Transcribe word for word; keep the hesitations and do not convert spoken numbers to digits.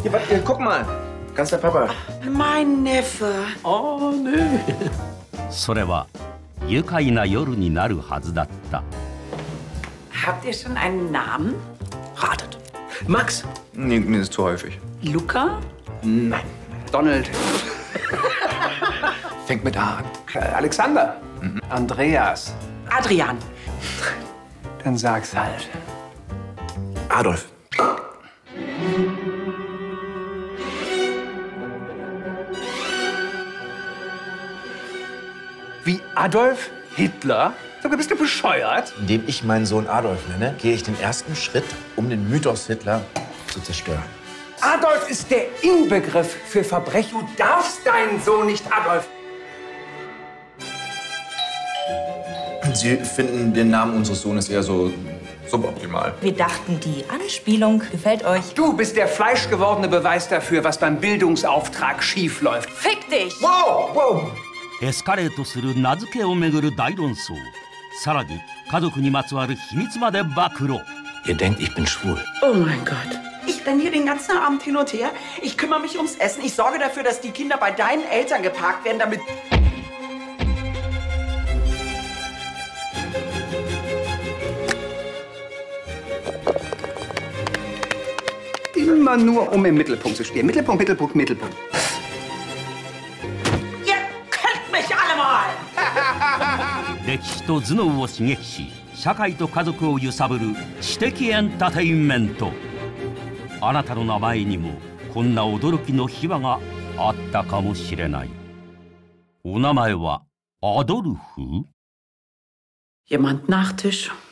Hier, warte, hier, guck mal. Ganz der Papa. Mein Neffe. Oh, nee. それは愉快な夜になるはずだった。 Habt ihr schon einen Namen? Ratet. Max? Nee, nee, ist zu häufig. Luca? Nein. Donald. Fängt mit A an. Äh, Alexander. Mhm. Andreas. Adrian. Dann sag's halt. Adolf. Wie Adolf Hitler? Sag mal, bist du bescheuert? Indem ich meinen Sohn Adolf nenne, gehe ich den ersten Schritt, um den Mythos Hitler zu zerstören. Adolf ist der Inbegriff für Verbrechen. Du darfst deinen Sohn nicht Adolf. Sie finden den Namen unseres Sohnes eher so suboptimal. Wir dachten, die Anspielung gefällt euch. Du bist der fleischgewordene Beweis dafür, was beim Bildungsauftrag schief läuft. Fick dich! Wow, wow. エスカレートする名付けをめぐる大論争。さらに家族にまつわる秘密まで暴露。 Ihr denkt, ich bin schwul. Oh mein Gott. Ich renne hier den ganzen Abend hin und her. Ich kümmere mich ums Essen. Ich sorge dafür, dass die Kinder bei deinen Eltern geparkt werden, damit... Immer nur, um im Mittelpunkt zu stehen. Mittelpunkt, Mittelpunkt, Mittelpunkt. Ihr könnt mich alle mal! 歴史と頭脳を刺激し社会と家族を揺さぶる知的エンターテインメント。あなたの名前にもこんな驚きの秘話があったかもしれない。お名前はアドルフ？ Jemand Nachtisch?